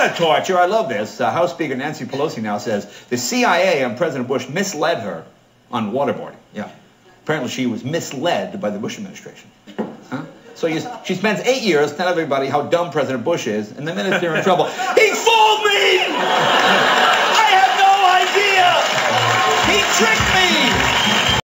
of torture. I love this. House Speaker Nany Pelosi now says the CIA and President Bush misled her on waterboarding. Yeah. Apparently she was misled by the Bush administration. Huh? So she spends 8 years telling everybody how dumb President Bush is, and the minute they're in trouble, he fooled me!